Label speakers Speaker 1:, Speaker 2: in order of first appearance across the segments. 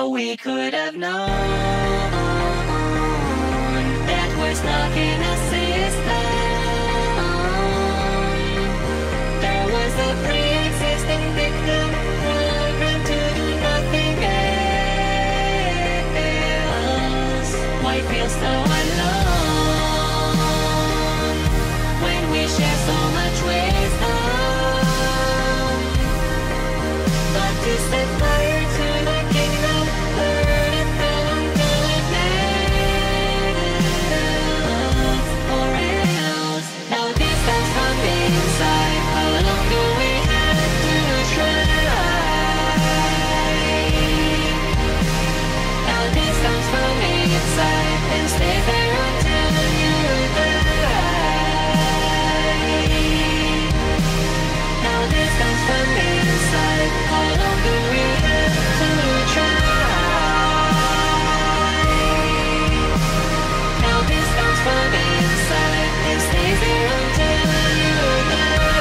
Speaker 1: how we could have known that was not gonna system. There was a pre-existing victim programmed to do nothing else. Why feel so alone when we share so much wisdom? But to set fire to the kingdom, burn it down till it melts, or else. Now this comes from inside. How long do we have to try? Now this comes from inside and stay there until you die. Now this comes from inside. How long do we have to try? Now this comes from inside and stays there until you die.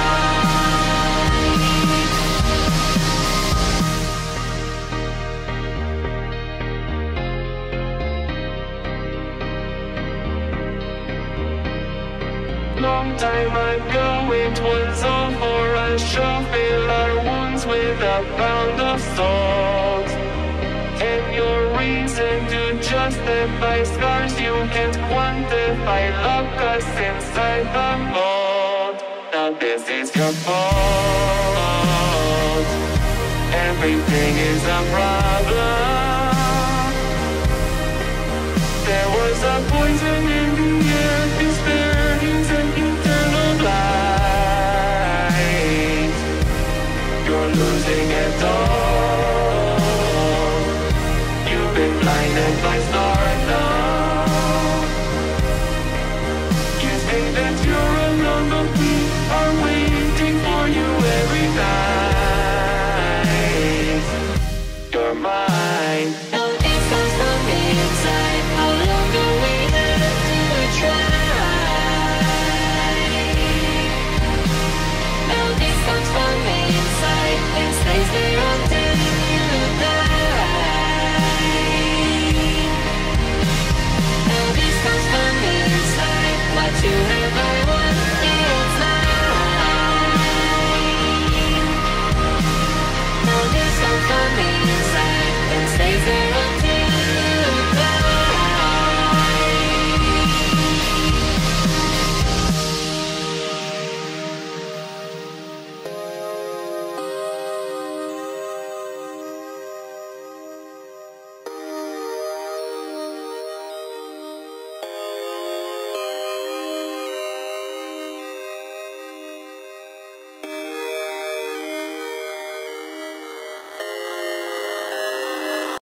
Speaker 2: Long time ago it was all for a show, fill our wounds with a pound of salt. And your reason to justify scars you can't quantify, lock us inside the mold. Now this is your fault. Everything is a problem. There was a poison in the air, disparities and internal light. You're losing it all. You've been blinded by stars.